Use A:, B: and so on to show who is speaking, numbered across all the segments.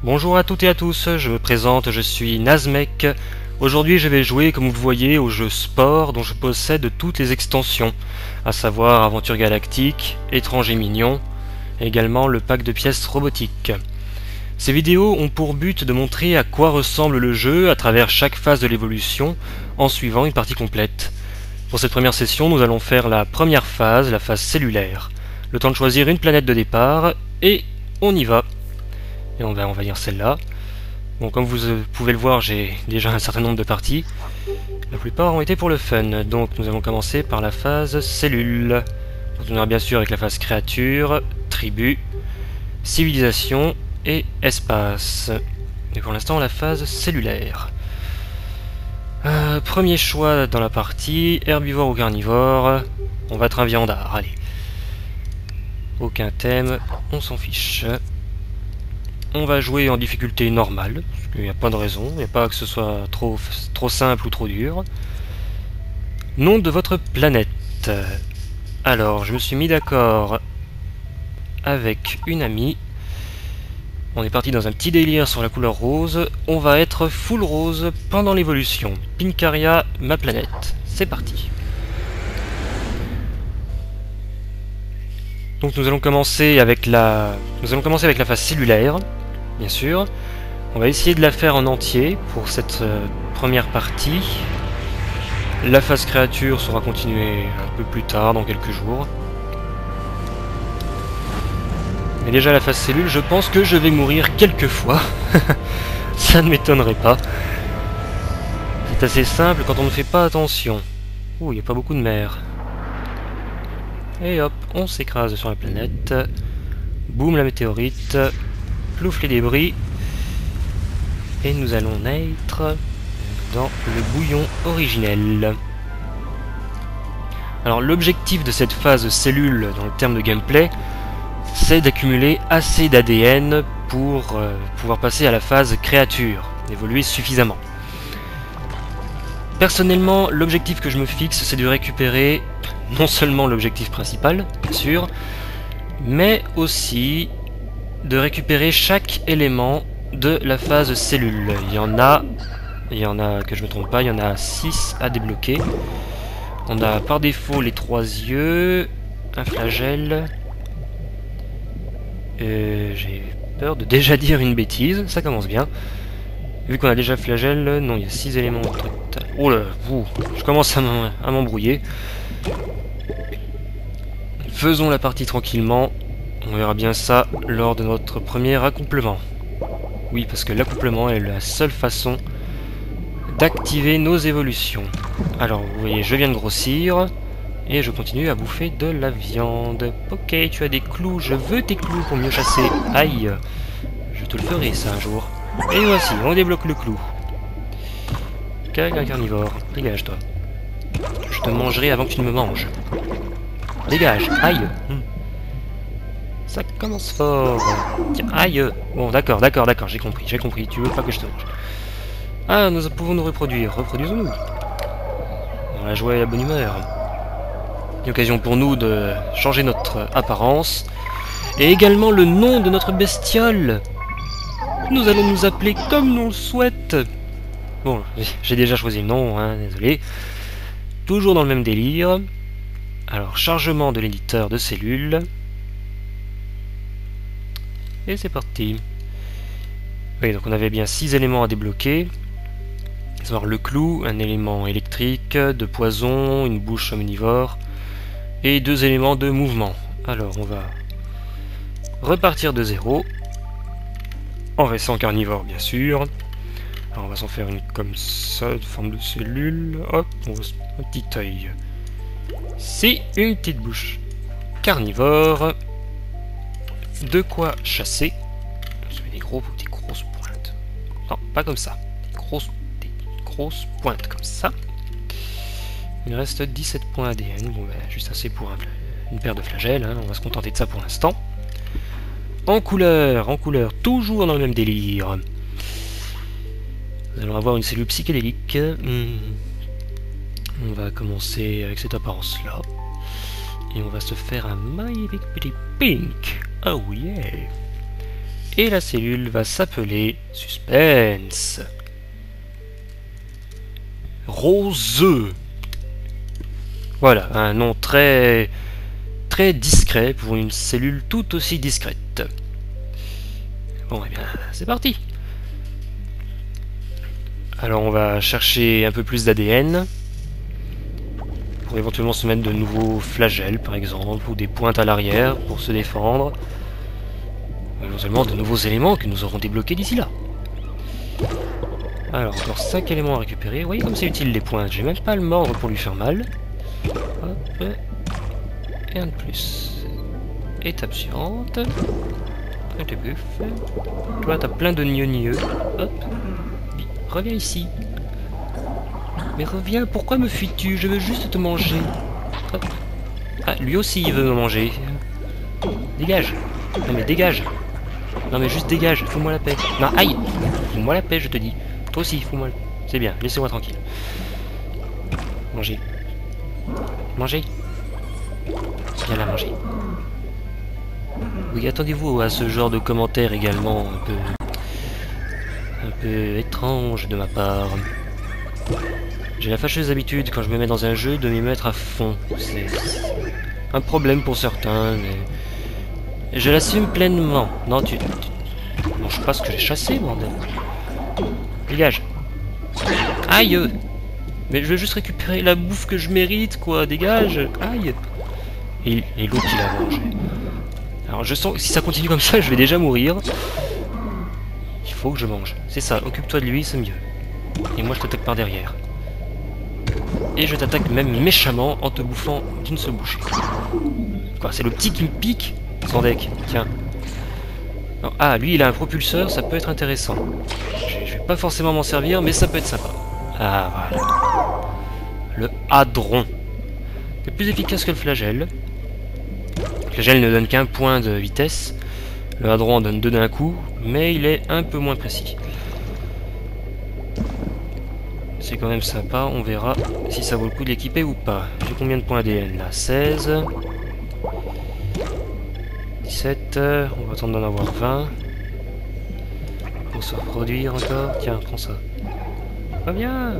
A: Bonjour à toutes et à tous, je me présente, je suis Nazmek. Aujourd'hui je vais jouer, comme vous le voyez, au jeu Sport dont je possède toutes les extensions, à savoir Aventure Galactique, Étrange et Mignon, et également le pack de pièces robotiques. Ces vidéos ont pour but de montrer à quoi ressemble le jeu à travers chaque phase de l'évolution, en suivant une partie complète. Pour cette première session, nous allons faire la première phase, la phase cellulaire. Le temps de choisir une planète de départ, et on y va. Et on va dire celle-là. Bon, comme vous pouvez le voir, j'ai déjà un certain nombre de parties. La plupart ont été pour le fun. Donc nous allons commencer par la phase cellule. On continuera bien sûr avec la phase créature, tribu, civilisation et espace. Et pour l'instant la phase cellulaire. Premier choix dans la partie, herbivore ou carnivore. On va être un viandard, allez. Aucun thème, on s'en fiche. On va jouer en difficulté normale, parce qu'il n'y a pas de raison, il n'y a pas que ce soit trop simple ou trop dur. Nom de votre planète. Alors, je me suis mis d'accord avec une amie. On est parti dans un petit délire sur la couleur rose. On va être full rose pendant l'évolution. Pincaria, ma planète. C'est parti. Donc nous allons commencer avec la phase cellulaire. Bien sûr, on va essayer de la faire en entier pour cette première partie. La phase créature sera continuée un peu plus tard, dans quelques jours. Mais déjà la phase cellule, je pense que je vais mourir quelques fois. Ça ne m'étonnerait pas. C'est assez simple quand on ne fait pas attention. Ouh, il n'y a pas beaucoup de mer. Et hop, on s'écrase sur la planète. Boum la météorite. Plouf les débris. Et nous allons naître dans le bouillon originel. Alors l'objectif de cette phase cellule dans le terme de gameplay, c'est d'accumuler assez d'ADN pour pouvoir passer à la phase créature, évoluer suffisamment. Personnellement, l'objectif que je me fixe, c'est de récupérer non seulement l'objectif principal, bien sûr, mais aussi de récupérer chaque élément de la phase cellule. Il y en a, que je me trompe pas, il y en a 6 à débloquer. On a par défaut les 3 yeux, un flagelle. J'ai peur de déjà dire une bêtise, ça commence bien. Vu qu'on a déjà flagelle, non, il y a 6 éléments au total. Oh là, je commence à m'embrouiller. Faisons la partie tranquillement. On verra bien ça lors de notre premier accouplement. Oui, parce que l'accouplement est la seule façon d'activer nos évolutions. Alors, vous voyez, je viens de grossir. Et je continue à bouffer de la viande. Ok, tu as des clous, je veux tes clous pour mieux chasser. Aïe, je te le ferai ça un jour. Et voici, on débloque le clou. Carnivore, dégage toi. Je te mangerai avant que tu ne me manges. Dégage, aïe. Ça commence fort. Tiens, aïe. Bon, d'accord, j'ai compris. Tu veux pas que je te mange. Ah, nous pouvons nous reproduire. Reproduisons-nous. On a joué à la bonne humeur. Une occasion pour nous de changer notre apparence. Et également le nom de notre bestiole. Nous allons nous appeler comme nous le souhaite. Bon, j'ai déjà choisi le nom, hein, désolé. Toujours dans le même délire. Alors, chargement de l'éditeur de cellules. Et c'est parti. Oui, donc on avait bien 6 éléments à débloquer. À savoir le clou, un élément électrique, de poison, une bouche omnivore, et 2 éléments de mouvement. Alors on va repartir de zéro, en restant carnivore bien sûr. Alors on va s'en faire une comme ça, de forme de cellule. Hop, on va se mettre un petit œil. C'est une petite bouche. Carnivore. De quoi chasser. On se met des grosses pointes. Non, pas comme ça. Des grosses pointes comme ça. Il reste 17 points ADN. Bon, bah, juste assez pour une paire de flagelles. Hein. On va se contenter de ça pour l'instant. En couleur, toujours dans le même délire. Nous allons avoir une cellule psychédélique. On va commencer avec cette apparence-là. Et on va se faire un magnifique petit pink. Oh yeah. Et la cellule va s'appeler suspense. Rose. Voilà, un nom très discret pour une cellule tout aussi discrète. Bon, et bien, c'est parti. Alors, on va chercher un peu plus d'ADN pour éventuellement se mettre de nouveaux flagelles, par exemple, ou des pointes à l'arrière pour se défendre. Éventuellement de nouveaux éléments que nous aurons débloqués d'ici là. Alors, encore 5 éléments à récupérer. Vous voyez comme c'est utile les pointes. J'ai même pas à le mordre pour lui faire mal. Hop. Et un de plus. Étape suivante. Un de buff. Toi, t'as plein de gneux. Hop. Reviens ici. Mais reviens, pourquoi me fuis-tu? Je veux juste te manger. Hop. Ah, lui aussi il veut me manger. Dégage. Non mais dégage. Non mais juste dégage, fous-moi la paix. Non, aïe. Fous-moi la paix, je te dis. Toi aussi, fous-moi. C'est bien, laissez-moi tranquille. Mangez. Mangez. Viens la manger. Oui, attendez-vous à ce genre de commentaires également un peu étrange de ma part. J'ai la fâcheuse habitude, quand je me mets dans un jeu, de m'y mettre à fond. C'est un problème pour certains, mais je l'assume pleinement. Non, tu manges pas ce que j'ai chassé, bordel. Dégage. Aïe. Mais je veux juste récupérer la bouffe que je mérite, quoi. Dégage. Aïe. Et l'autre, il a mangé. Alors, je sens que si ça continue comme ça, je vais déjà mourir. Il faut que je mange. C'est ça, occupe-toi de lui, c'est mieux. Et moi, je t'attaque par derrière. Et je t'attaque même méchamment en te bouffant d'une seule bouchée. Quoi, c'est le petit qui me pique? Sans deck, tiens. Non, ah, lui, il a un propulseur, ça peut être intéressant. Je vais pas forcément m'en servir, mais ça peut être sympa. Ah, voilà. Le hadron. C'est plus efficace que le flagelle. Le flagelle ne donne qu'un point de vitesse. Le hadron en donne 2 d'un coup, mais il est un peu moins précis. C'est quand même sympa, on verra si ça vaut le coup de l'équiper ou pas. J'ai combien de points ADN là? 16. 17. On va attendre d'en avoir 20. Pour se reproduire encore. Tiens, prends ça. Pas bien.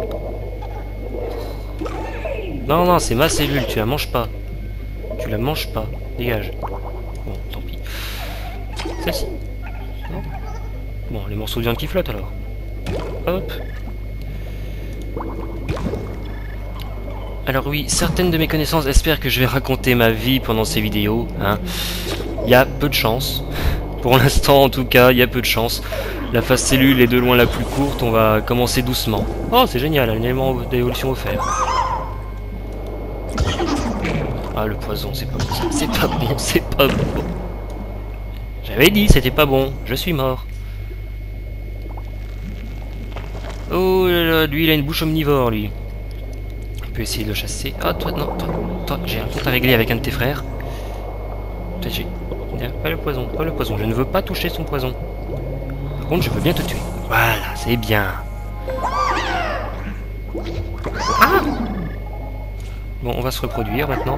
A: Non, non, c'est ma cellule, tu la manges pas. Tu la manges pas. Dégage. Bon, tant pis. Celle-ci. Non. Bon, les morceaux de viande qui flottent alors. Hop. Alors oui, certaines de mes connaissances espèrent que je vais raconter ma vie pendant ces vidéos. Hein. Il y a peu de chance. Pour l'instant, en tout cas, il y a peu de chance. La phase cellule est de loin la plus courte, on va commencer doucement. Oh, c'est génial, un élément d'évolution offert. Ah, le poison, c'est pas bon. C'est pas bon, c'est pas bon. J'avais dit, c'était pas bon. Je suis mort. Oh là là, lui, il a une bouche omnivore, lui. On peut essayer de le chasser. Ah, toi, non, toi, j'ai un compte à régler avec un de tes frères. Toi, j'ai... Pas le poison, pas le poison. Je ne veux pas toucher son poison. Par contre, je veux bien te tuer. Voilà, c'est bien. Ah! Bon, on va se reproduire maintenant.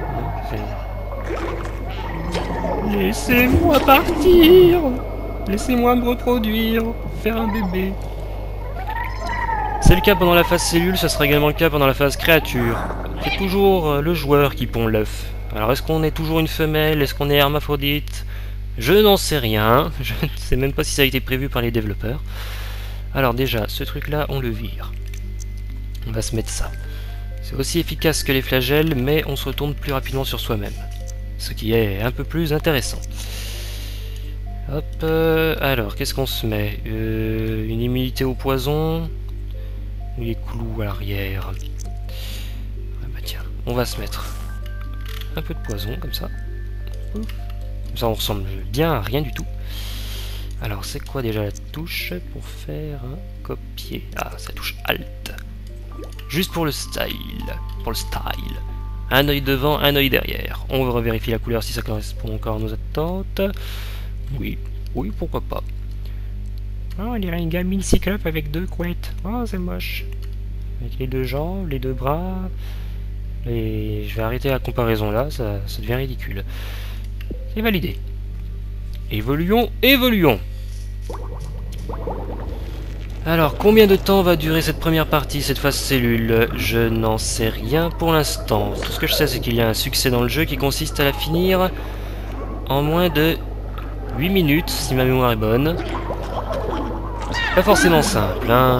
A: Laissez-moi partir. Laissez-moi me reproduire. Faire un bébé. C'est le cas pendant la phase cellule, ce sera également le cas pendant la phase créature. C'est toujours le joueur qui pond l'œuf. Alors est-ce qu'on est toujours une femelle? Est-ce qu'on est hermaphrodite? Je n'en sais rien. Je ne sais même pas si ça a été prévu par les développeurs. Alors déjà, ce truc-là, on le vire. On va se mettre ça. C'est aussi efficace que les flagelles, mais on se retourne plus rapidement sur soi-même. Ce qui est un peu plus intéressant. Hop, alors, qu'est-ce qu'on se met? Une immunité au poison. Les clous à l'arrière. Ah bah tiens, on va se mettre un peu de poison, comme ça. Comme ça, on ressemble bien à rien du tout. Alors, c'est quoi déjà la touche pour faire un copier? Ah, c'est la touche Alt. Juste pour le style. Pour le style. Un œil devant, un œil derrière. On va revérifier la couleur si ça correspond encore à nos attentes. Oui, oui, pourquoi pas. Oh, il y a une gamine cyclope avec 2 couettes. Oh, c'est moche. Avec les 2 jambes, les 2 bras. Et je vais arrêter la comparaison là, ça devient ridicule. C'est validé. Évoluons, évoluons. Alors, combien de temps va durer cette première partie, cette phase cellule? Je n'en sais rien pour l'instant. Tout ce que je sais, c'est qu'il y a un succès dans le jeu qui consiste à la finir en moins de 8 minutes, si ma mémoire est bonne. Pas forcément simple, hein.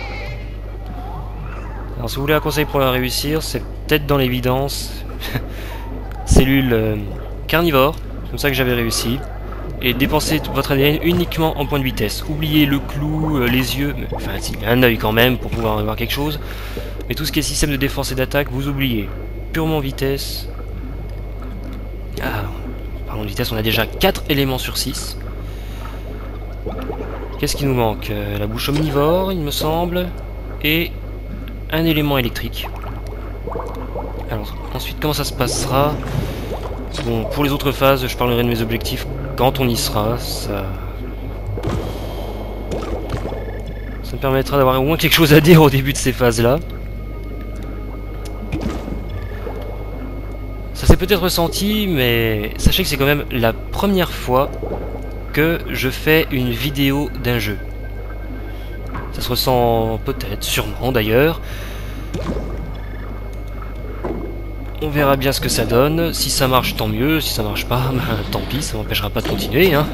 A: Alors, si vous voulez un conseil pour la réussir, c'est peut-être dans l'évidence. Cellule carnivore, c'est comme ça que j'avais réussi. Et dépensez votre ADN uniquement en point de vitesse. Oubliez le clou, les yeux, enfin si, un œil quand même pour pouvoir voir quelque chose. Mais tout ce qui est système de défense et d'attaque, vous oubliez. Purement vitesse. Ah, parlons de vitesse, on a déjà 4 éléments sur 6. Qu'est-ce qui nous manque? La bouche omnivore, il me semble. Et un élément électrique. Alors, ensuite, comment ça se passera? Bon, pour les autres phases, je parlerai de mes objectifs quand on y sera. Ça me permettra d'avoir au moins quelque chose à dire au début de ces phases-là. Ça s'est peut-être ressenti, mais sachez que c'est quand même la première fois que je fais une vidéo d'un jeu. Ça se ressent peut-être, sûrement d'ailleurs. On verra bien ce que ça donne. Si ça marche, tant mieux. Si ça marche pas, ben, tant pis, ça m'empêchera pas de continuer. Hein.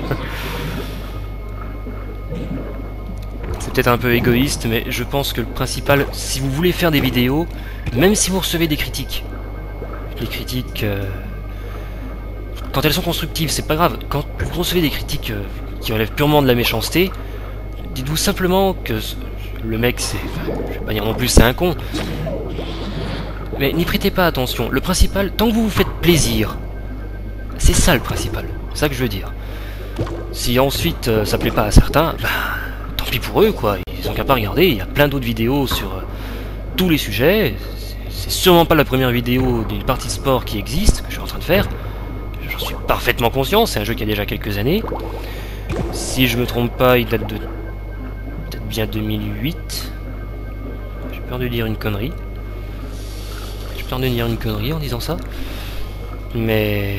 A: C'est peut-être un peu égoïste, mais je pense que le principal, si vous voulez faire des vidéos, même si vous recevez des critiques, les critiques, quand elles sont constructives, c'est pas grave. Quand vous recevez des critiques qui relèvent purement de la méchanceté, dites-vous simplement que le mec, c'est, je vais pas dire non plus c'est un con, mais n'y prêtez pas attention. Le principal, tant que vous vous faites plaisir, c'est ça le principal. C'est ça que je veux dire. Si ensuite ça plaît pas à certains, bah, tant pis pour eux quoi. Ils ont qu'à pas regarder. Il y a plein d'autres vidéos sur tous les sujets. C'est sûrement pas la première vidéo d'une partie de sport qui existe, que je suis en train de faire. J'en suis parfaitement conscient. C'est un jeu qui a déjà quelques années. Si je me trompe pas, il date de peut-être bien 2008. J'ai peur de dire une connerie. De dire une connerie en disant ça, mais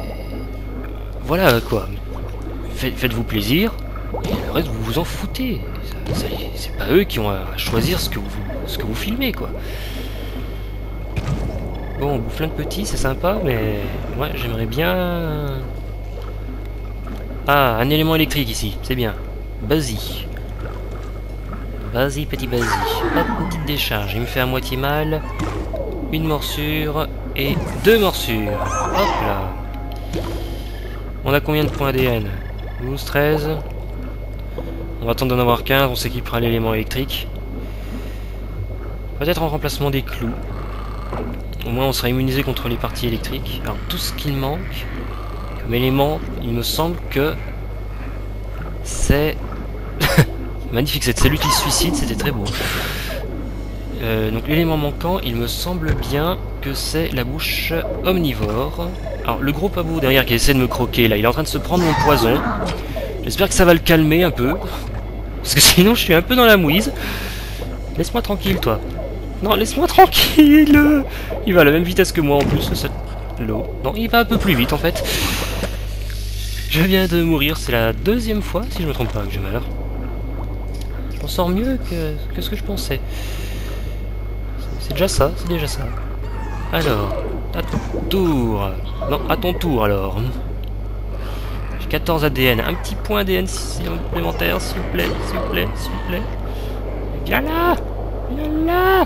A: voilà quoi. Faites-vous plaisir et le reste vous vous en foutez. C'est pas eux qui ont à choisir ce que vous filmez quoi. Bon, on bouffe plein de petits, c'est sympa, mais ouais, j'aimerais bien. Ah, un élément électrique ici, c'est bien. Vas-y, petit vas-y. Hop, une petite décharge. Il me fait à moitié mal. Une morsure et 2 morsures. Hop là. On a combien de points ADN? 12, 13. On va attendre d'en avoir 15, on s'équipera l'élément électrique. Peut-être en remplacement des clous. Au moins on sera immunisé contre les parties électriques. Alors tout ce qu'il manque comme élément, il me semble que c'est... Magnifique cette cellule qui se suicide, c'était très beau. Donc l'élément manquant, il me semble bien que c'est la bouche omnivore. Alors le gros pavot derrière qui essaie de me croquer là, il est en train de se prendre mon poison. J'espère que ça va le calmer un peu. Parce que sinon je suis un peu dans la mouise. Laisse-moi tranquille toi. Non, laisse-moi tranquille. Il va à la même vitesse que moi en plus, l'eau. Non, il va un peu plus vite en fait. Je viens de mourir, c'est la 2e fois, si je me trompe pas, que je meurs. Je m'en sors mieux que ce que je pensais. C'est déjà ça, c'est déjà ça. Alors, à ton tour. Non, à ton tour alors. J'ai 14 ADN. Un petit point ADN supplémentaire, s'il vous plaît, s'il vous plaît, s'il vous plaît. Viens là! Viens là!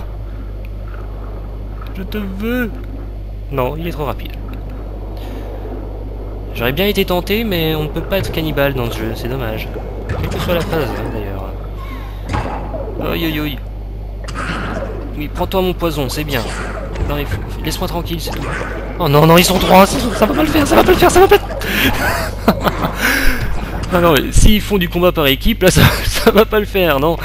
A: Je te veux! Non, il est trop rapide. J'aurais bien été tenté, mais on ne peut pas être cannibale dans ce jeu, c'est dommage. Quelle que soit la phase, hein, d'ailleurs. Aïe aïe aïe. Oui, prends-toi mon poison, c'est bien. Non, laisse-moi tranquille, c'est tout. Oh non, non, ils sont 3, ça va pas le faire, ça va pas le faire, ça va pas... Ah non, s'ils font du combat par équipe, là, ça va pas le faire, non.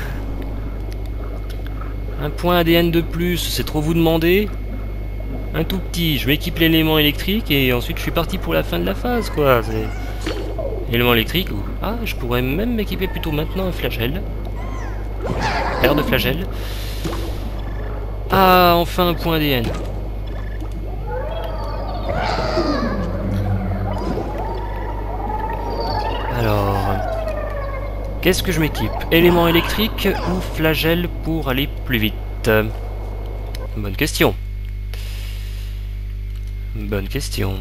A: Un point ADN de plus, c'est trop vous demander. Un tout petit, je m'équipe l'élément électrique et ensuite je suis parti pour la fin de la phase, quoi. L'élément électrique, ou... Ah, je pourrais même m'équiper plutôt maintenant un flagelle. Paire de flagelles. Ah, enfin un point ADN. Alors... Qu'est-ce que je m'équipe? Élément électrique ou flagelle pour aller plus vite? Bonne question. Bonne question.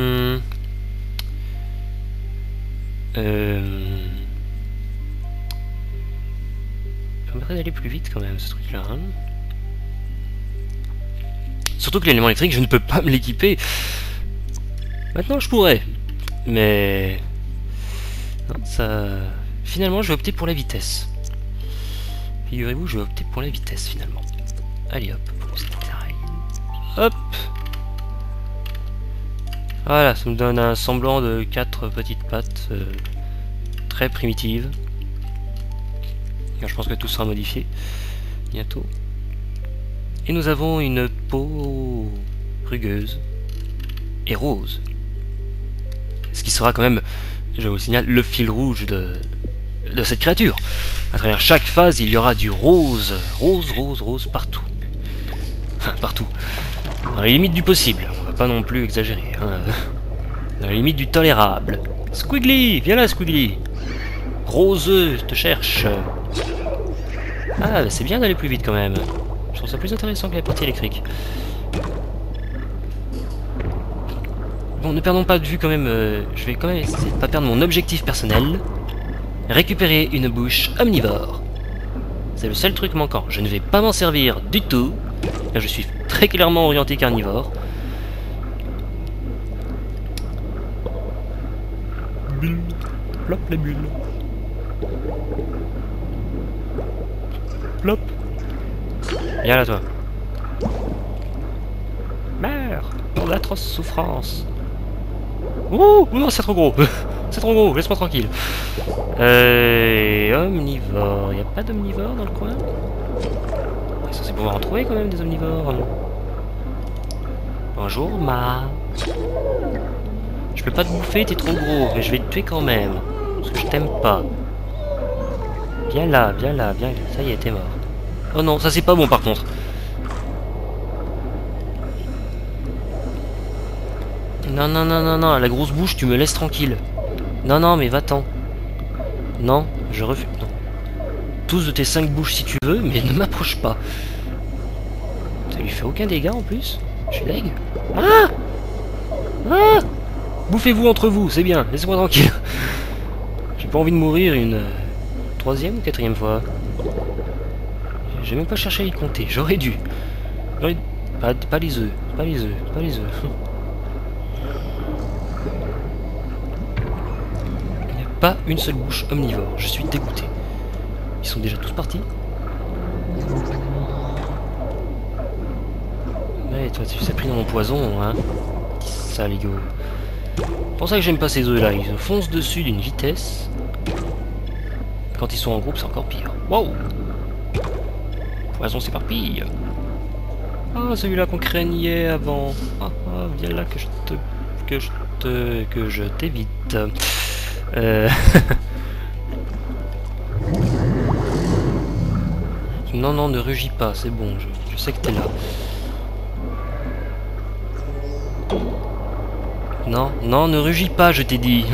A: Permettrait d'aller plus vite quand même ce truc là. Hein. Surtout que l'élément électrique je ne peux pas me l'équiper. Maintenant je pourrais. Mais... Non, ça... Finalement je vais opter pour la vitesse. Figurez-vous je vais opter pour la vitesse finalement. Allez hop. Hop. Voilà, ça me donne un semblant de 4 petites pattes très primitives. Je pense que tout sera modifié bientôt. Et nous avons une peau rugueuse et rose. Ce qui sera quand même, je vous signale, le fil rouge de cette créature. À travers chaque phase, il y aura du rose. Rose partout. Enfin, partout. Dans les limites du possible. On va pas non plus exagérer. Hein. Dans les limites du tolérable. Squiggly, viens là, Squiggly. Roseux, je te cherche. Ah, bah c'est bien d'aller plus vite quand même. Je trouve ça plus intéressant que la partie électrique. Bon, ne perdons pas de vue quand même. Je vais quand même essayer de pas perdre mon objectif personnel. Récupérer une bouche omnivore. C'est le seul truc manquant. Je ne vais pas m'en servir du tout. Là, je suis très clairement orienté carnivore. Bulle. Plop la bulle. Plop. Viens là toi. Meurs dans d'atroces souffrances. Ouh non, c'est trop gros. C'est trop gros, laisse-moi tranquille. Omnivore. Y a pas d'omnivore dans le coin? On est censé pouvoir en trouver quand même des omnivores. Bonjour Ma. Je peux pas te bouffer, t'es trop gros, mais je vais te tuer quand même. Parce que je t'aime pas. Viens là, viens là, viens là. Ça y est, t'es mort. Oh non, ça c'est pas bon par contre. Non, non, non, non, non, la grosse bouche, tu me laisses tranquille. Non, non, mais va-t'en. Non, je refuse. Non. Tous de tes 5 bouches si tu veux, mais ne m'approche pas. Ça lui fait aucun dégât en plus. Je suis deg. Ah ah. Bouffez-vous entre vous, c'est bien, laissez-moi tranquille. J'ai pas envie de mourir une 3e ou 4e fois. J'ai même pas cherché à y compter, j'aurais dû. Pas les œufs, pas les œufs, pas les œufs. Il n'y a pas une seule bouche omnivore, je suis dégoûté. Ils sont déjà tous partis. Ouais, toi tu t'es pris dans mon poison, hein. Saligo. C'est pour ça que j'aime pas ces œufs là, ils foncent dessus d'une vitesse. Quand ils sont en groupe, c'est encore pire. Wow! Poison s'éparpille. Ah, celui-là qu'on craignait avant. Ah, viens là que je t'évite. Non, non, ne rugis pas, c'est bon, je sais que t'es là. Non, non, ne rugis pas, je t'ai dit.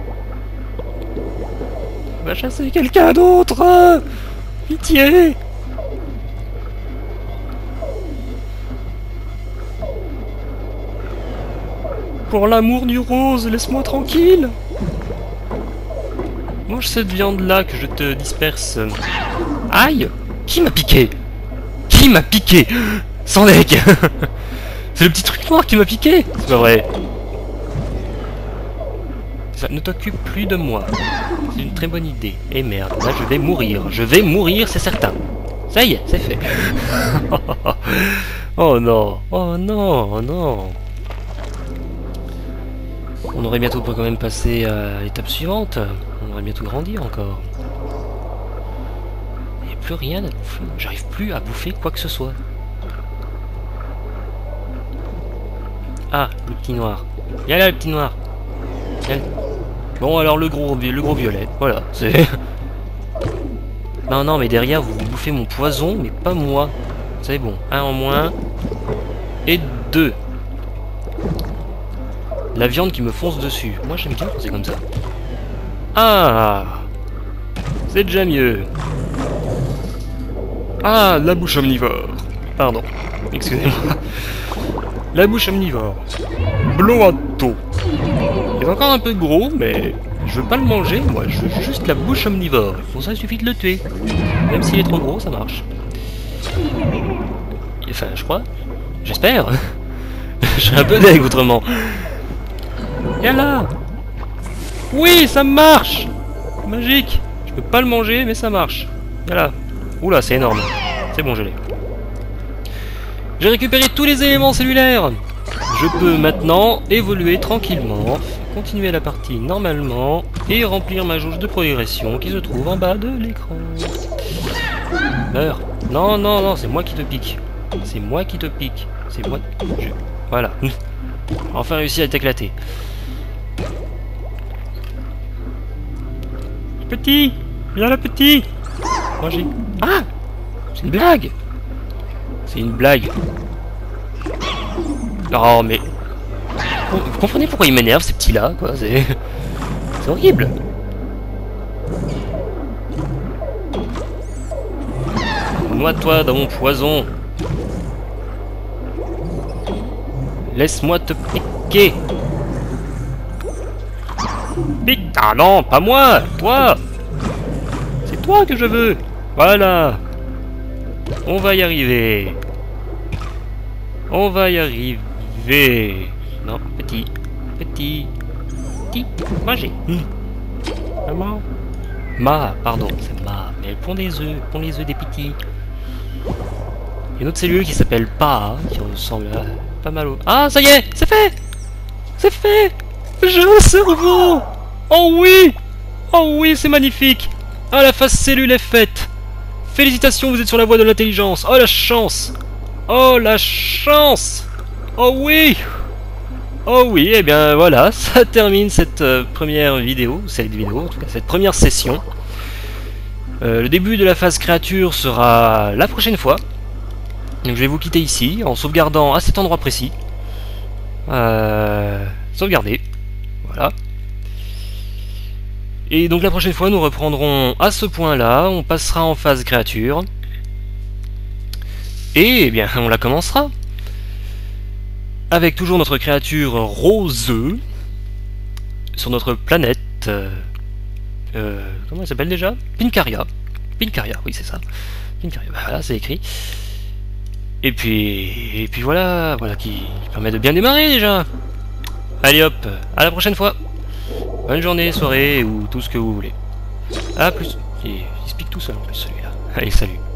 A: Va chasser quelqu'un d'autre. Pitié. Pour l'amour du rose, laisse-moi tranquille. Mange cette viande-là que je te disperse. Aïe. Qui m'a piqué? Qui m'a piqué? Sans deck. C'est le petit truc noir qui m'a piqué. C'est pas vrai. Ça ne t'occupe plus de moi. C'est une très bonne idée. Et merde, là je vais mourir. Je vais mourir, c'est certain. Ça y est, c'est fait. Oh non, oh non, oh non. On aurait bientôt quand même passé à l'étape suivante. On aurait bientôt grandi encore. Il n'y a plus rien à bouffer. J'arrive plus à bouffer quoi que ce soit. Ah, le petit noir. Viens là, le petit noir. Viens. Bon, alors le gros violet. Voilà, c'est... Non, non, mais derrière, vous bouffez mon poison, mais pas moi. C'est bon. 1 en moins. Et 2. La viande qui me fonce dessus. Moi, j'aime bien quand c'est comme ça. Ah! C'est déjà mieux. Ah, la bouche omnivore. Pardon, excusez-moi. La bouche omnivore. Bloato. Il est encore un peu gros, mais je veux pas le manger, moi je veux juste la bouche omnivore. Pour ça il suffit de le tuer. Même s'il est trop gros, ça marche. Enfin, je crois. J'espère. Je suis un peu deg autrement. Viens là. Oui, ça marche. Magique. Je peux pas le manger, mais ça marche. Voilà. Oula, c'est énorme. C'est bon, je l'ai. J'ai récupéré tous les éléments cellulaires. Je peux maintenant évoluer tranquillement, continuer la partie normalement et remplir ma jauge de progression qui se trouve en bas de l'écran. Meurs. Non, non, non, c'est moi qui te pique. C'est moi qui te pique. C'est moi. Voilà. Enfin réussi à t'éclater. Petit. Viens là, petit. Moi j'ai... Ah. C'est une blague. C'est une blague. Oh mais... Vous comprenez pourquoi ils m'énervent ces petits-là, quoi, c'est horrible. Noie-toi dans mon poison. Laisse-moi te piquer. Pique. Ah non, pas moi, toi. C'est toi que je veux. Voilà. On va y arriver. On va y arriver. Non, petit. Petit. Petit. Manger. Maman. Ma, pardon, c'est ma. Mais elle pond des œufs. Elle pond les œufs des petits. Il y a une autre cellule qui s'appelle Pa, qui ressemble à pas mal au... Ah, ça y est, c'est fait. C'est fait. J'ai un cerveau. Oh oui. Oh oui, c'est magnifique. Ah, la phase cellule est faite. Félicitations, vous êtes sur la voie de l'intelligence. Oh, la chance. Oh, la chance. Oh oui. Oh oui, et bien voilà, ça termine cette première vidéo, en tout cas cette première session. Le début de la phase créature sera la prochaine fois. Donc je vais vous quitter ici, en sauvegardant à cet endroit précis. Sauvegarder. Voilà. Et donc la prochaine fois, nous reprendrons à ce point-là, on passera en phase créature. Et eh bien, on la commencera. Avec toujours notre créature Rose sur notre planète. Comment elle s'appelle déjà? Pincaria. Pincaria, oui c'est ça. Pincaria, voilà, c'est écrit. Et puis voilà, voilà qui permet de bien démarrer déjà. Allez hop, à la prochaine fois. Bonne journée, soirée ou tout ce que vous voulez. À plus. Il se pique tout seul en plus celui-là. Allez, salut.